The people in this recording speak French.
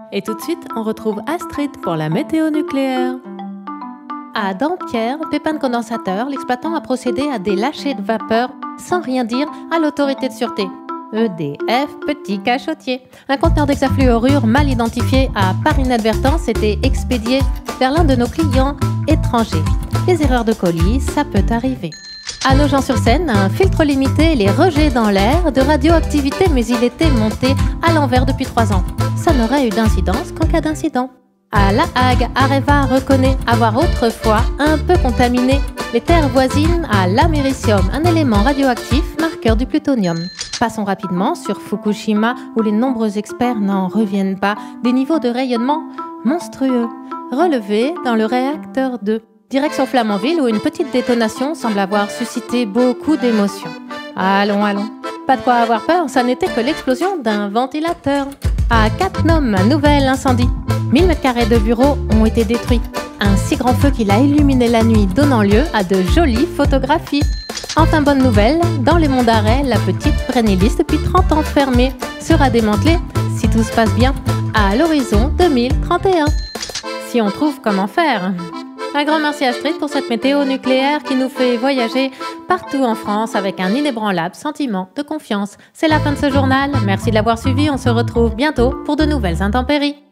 Et tout de suite, on retrouve Astrid pour la météo nucléaire. À Dampierre, pépin de condensateur, l'exploitant a procédé à des lâchers de vapeur sans rien dire à l'autorité de sûreté. EDF Petit Cachotier. Un conteneur d'hexafluorure mal identifié a, par inadvertance, été expédié vers l'un de nos clients étrangers. Les erreurs de colis, ça peut arriver. À Nogent-sur-Seine, un filtre limité les rejets dans l'air de radioactivité, mais il était monté à l'envers depuis 3 ans. Ça n'aurait eu d'incidence qu'en cas d'incident. À La Hague, Areva reconnaît avoir autrefois un peu contaminé les terres voisines à l'américium, un élément radioactif marqueur du plutonium. Passons rapidement sur Fukushima, où les nombreux experts n'en reviennent pas des niveaux de rayonnement monstrueux relevés dans le réacteur 2. Direction Flamanville, où une petite détonation semble avoir suscité beaucoup d'émotions. Allons. Pas de quoi avoir peur, ça n'était que l'explosion d'un ventilateur. À Cattenom, un nouvel incendie. 1000 m² de bureaux ont été détruits. Un si grand feu qu'il a illuminé la nuit, donnant lieu à de jolies photographies. Enfin, bonne nouvelle, dans les monts d'Arrée, la petite Brennelys, depuis 30 ans fermée, sera démantelée, si tout se passe bien, à l'horizon 2031. Si on trouve comment faire. Un grand merci à Astrid pour cette météo nucléaire qui nous fait voyager partout en France avec un inébranlable sentiment de confiance. C'est la fin de ce journal. Merci de l'avoir suivi. On se retrouve bientôt pour de nouvelles intempéries.